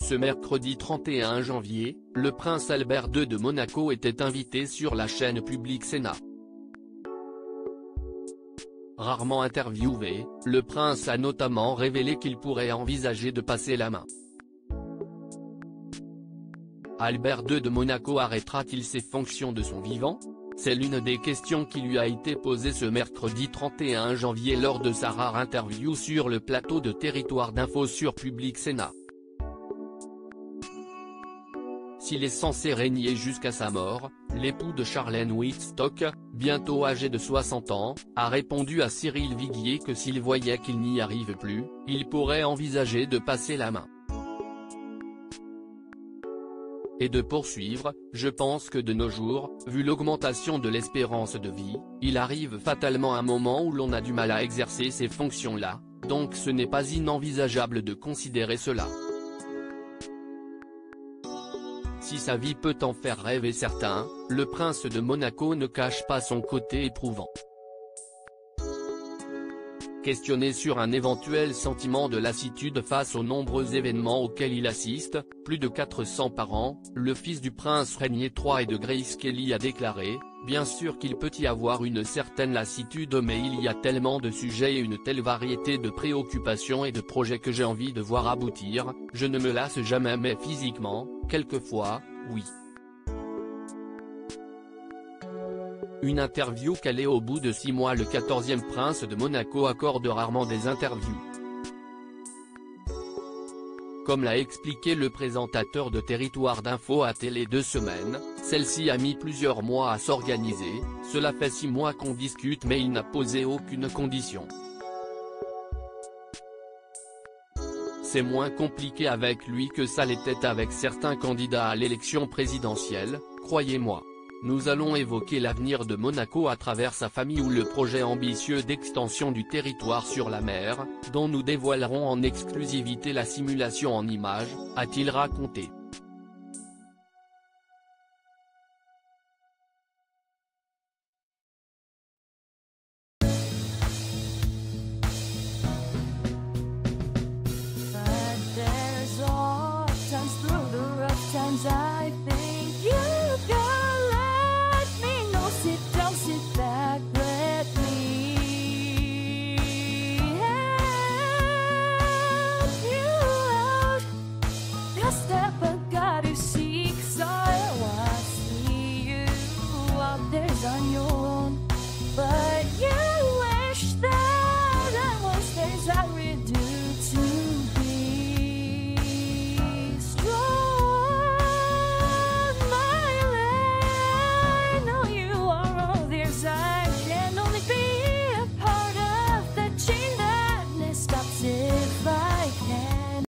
Ce mercredi 31 janvier, le prince Albert II de Monaco était invité sur la chaîne publique Sénat. Rarement interviewé, le prince a notamment révélé qu'il pourrait envisager de passer la main. Albert II de Monaco arrêtera-t-il ses fonctions de son vivant? C'est l'une des questions qui lui a été posée ce mercredi 31 janvier lors de sa rare interview sur le plateau de Territoire d'Info sur Public Sénat. S'il est censé régner jusqu'à sa mort, l'époux de Charlène Whitstock, bientôt âgé de 60 ans, a répondu à Cyril Viguier que s'il voyait qu'il n'y arrive plus, il pourrait envisager de passer la main. Et de poursuivre, je pense que de nos jours, vu l'augmentation de l'espérance de vie, il arrive fatalement un moment où l'on a du mal à exercer ces fonctions-là, donc ce n'est pas inenvisageable de considérer cela. Si sa vie peut en faire rêver certains, le prince de Monaco ne cache pas son côté éprouvant. Questionné sur un éventuel sentiment de lassitude face aux nombreux événements auxquels il assiste, plus de 400 par an, le fils du prince Régnier III et de Grace Kelly a déclaré « Bien sûr qu'il peut y avoir une certaine lassitude, mais il y a tellement de sujets et une telle variété de préoccupations et de projets que j'ai envie de voir aboutir, je ne me lasse jamais, mais physiquement, quelquefois, oui. » Une interview calée au bout de 6 mois. Le 14e prince de Monaco accorde rarement des interviews. Comme l'a expliqué le présentateur de Territoire d'Info à Télé 2 semaines, celle-ci a mis plusieurs mois à s'organiser, cela fait 6 mois qu'on discute mais il n'a posé aucune condition. C'est moins compliqué avec lui que ça l'était avec certains candidats à l'élection présidentielle, croyez-moi. Nous allons évoquer l'avenir de Monaco à travers sa famille ou le projet ambitieux d'extension du territoire sur la mer, dont nous dévoilerons en exclusivité la simulation en images, a-t-il raconté.